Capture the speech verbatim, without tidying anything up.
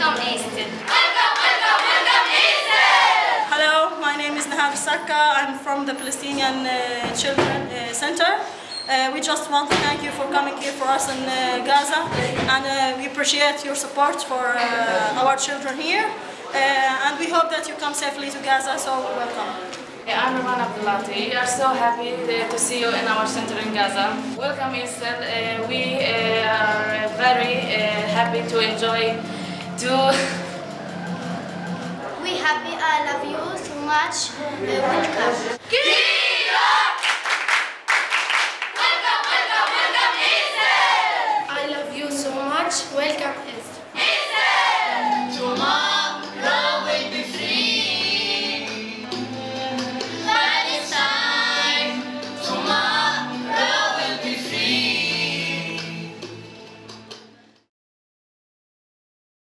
Welcome, Estelle. Welcome, welcome, welcome, Estelle. Hello, my name is Sakka. I'm from the Palestinian uh, Children uh, Center. Uh, we just want to thank you for coming here for us in uh, Gaza, and uh, we appreciate your support for uh, our children here. Uh, and we hope that you come safely to Gaza, so welcome. I'm We are so happy to see you in our center in Gaza. Welcome, Estelle. Uh, we uh, are very uh, happy to enjoy to. We happy. I love you so much. Uh, welcome. I love you so much. Welcome.